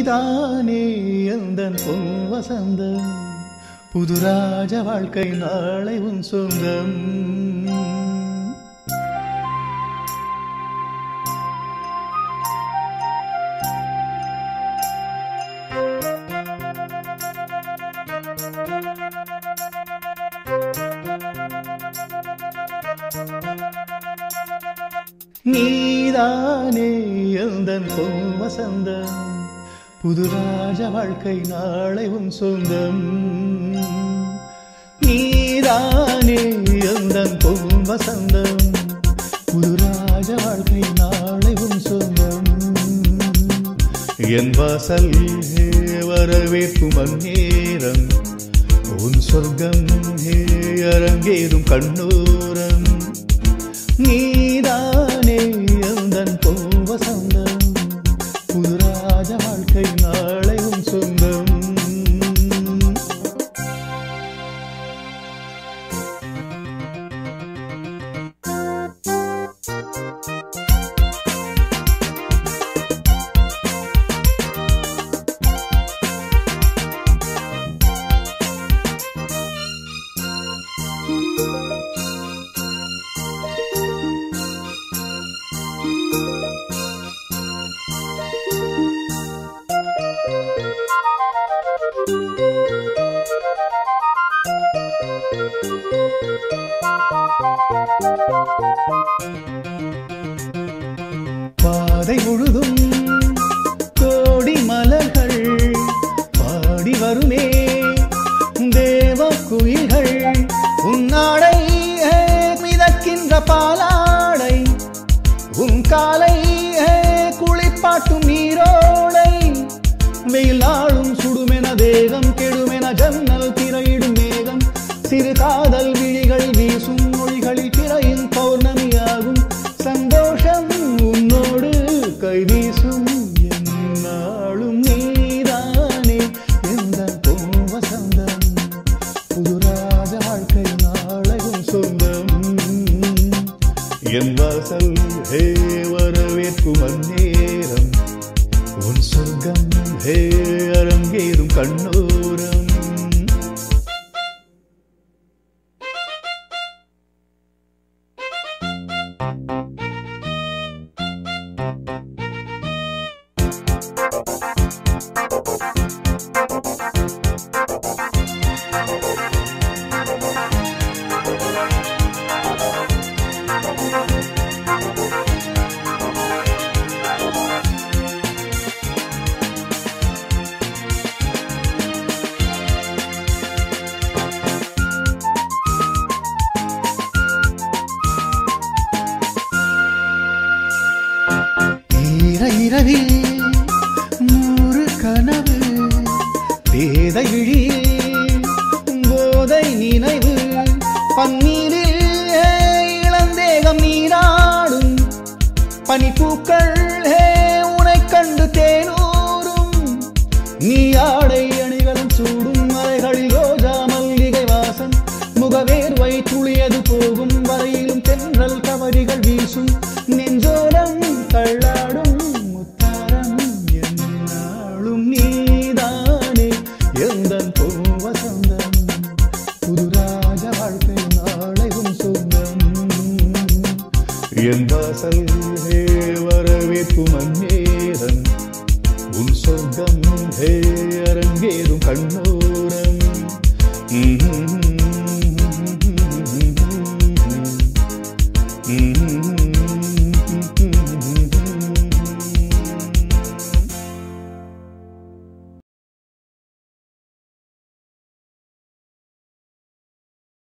நீதானே எந்தன் பொன் வசந்தம் புதுராஜ வாழ்க்கை நாளை உன் சொந்தம் நீதானே எந்தன் பொன் வசந்தம் புதுராஜ வாழ்க்கை நாளை உன் சொந்தம் நீதானே எந்தன் பொன் வசந்தம் புதுராஜ வாழ்க்கை நாளை உன் சொந்தம் என் வாசல் வரவேற்கும் அந்நேரம் உன் சொர்க்கம் அரங்கேறும் கண்ணோரம் நீதானே எந்தன் பொன் வசந்தம் புதுராஜ வாழ்க்கை நாளை உன் சொந்தம் பாதை முழுதும் கோடி மலர்கள் பாடி வருமே தேவ குயில்கள் உன்னாடை மிதக்கின்ற பாலாடை உன் காலை குளிப்பாட்டும் நீரோடை வெயிலாளும் சுடுமென தேகம் கெடுமென ஜன்னல் திரையிடும் மேகம் சிறு காதல் விழிகள் வீசும் மொழிகளில் திரையின் பௌர்ணமியாகும் சந்தோஷம் உன்னோடு கை வீசும் என்னாலும் நீதானே எந்தன் பொன் வசந்தம் புதுராஜ வாழ்க்கை நாளையும் சொந்தம் என் வாசல் வரவேற்கும் அந்நேரம் உன் சொர்க்கம் அரங்கேறும் கண்ணோரம் இரவில் 100 கனவு பேதை விழியில் போதை நினைவு பன்னீரில் இளந்தேகம் நீராடும் பனிப்பூக்கள் உனை கண்டு தேனூரும் நீ ஆடை அணிகளும் சூடும் மலைகளில் ரோஜா மல்லிகை வாசம் முகவேர்வை துளியது போகும் வரையிலும் தென்றல் கவரிகள் வீசும் நெஞ்சோரம் தள்ளாடும் முத்தாரம் என்னாலும் நீதானே எந்தன் பொன் வசந்தம் புதுராஜ வாழ்க்கை நாளை உன் சொந்தம் என் வாசல் வரவேற்கும் அந்நேரம் உன் சொர்க்கம் அரங்கேறும் கண்ணோ